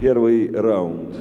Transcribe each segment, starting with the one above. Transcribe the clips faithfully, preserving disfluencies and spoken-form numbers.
Первый раунд.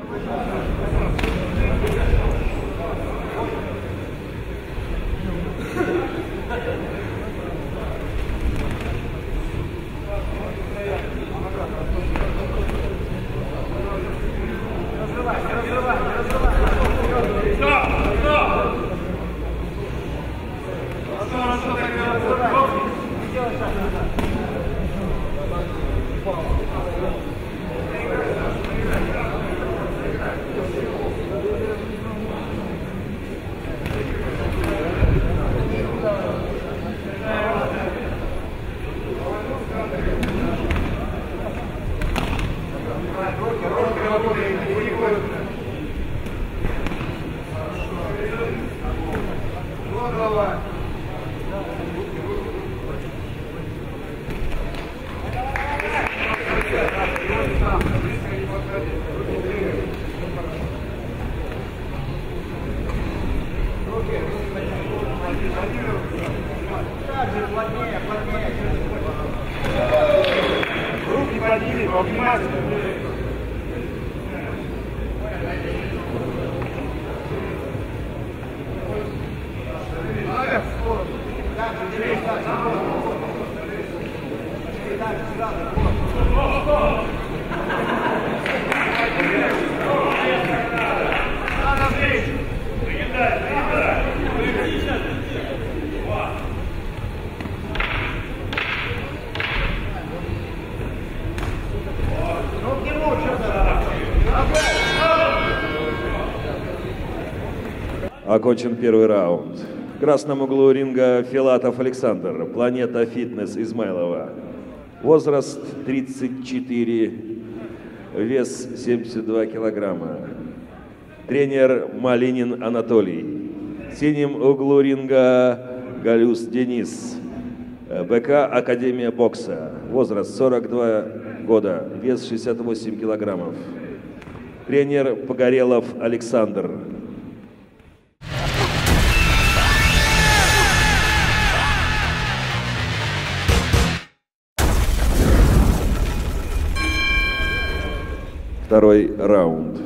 Руки подними, обнимайся. Окончен первый раунд. В красном углу ринга Филатов Александр, Планета Фитнес, Измайлова. Возраст тридцать четыре, вес семьдесят два килограмма. Тренер Малинин Анатолий. В синем углу ринга Галюс Денис, БК Академия бокса. Возраст сорок два года, вес шестьдесят восемь килограммов. Тренер Погорелов Александр. Второй раунд.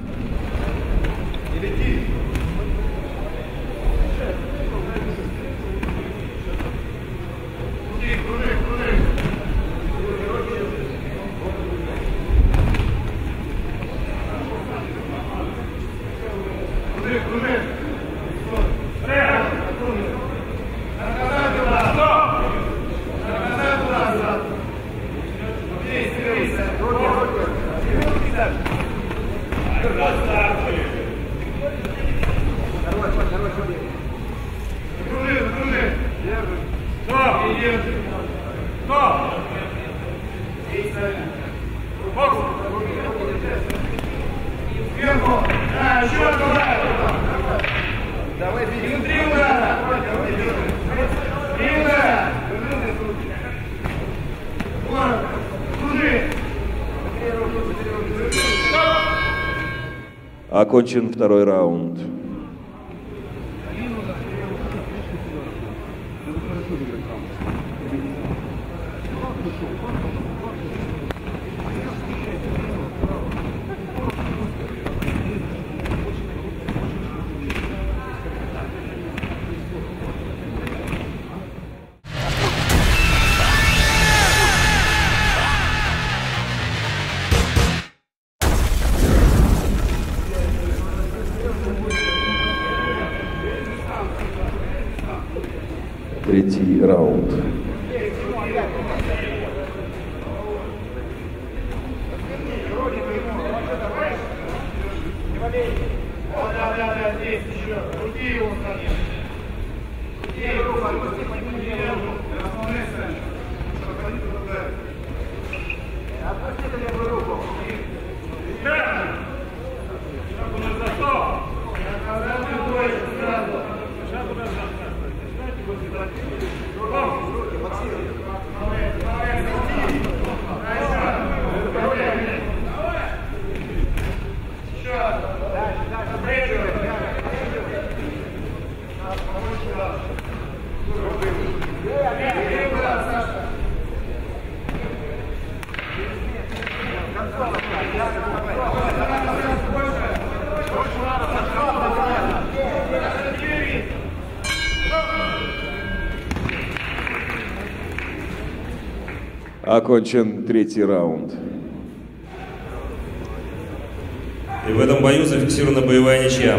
Окончен второй раунд. Третий раунд. Yeah, yeah, yeah. Окончен третий раунд. И в этом бою зафиксирована боевая ничья.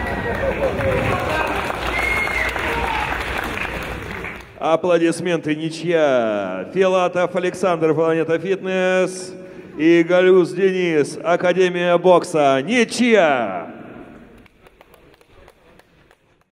Аплодисменты, ничья. Филатов Александр, Планета Фитнес. И Галюс Денис, Академия бокса, ничья.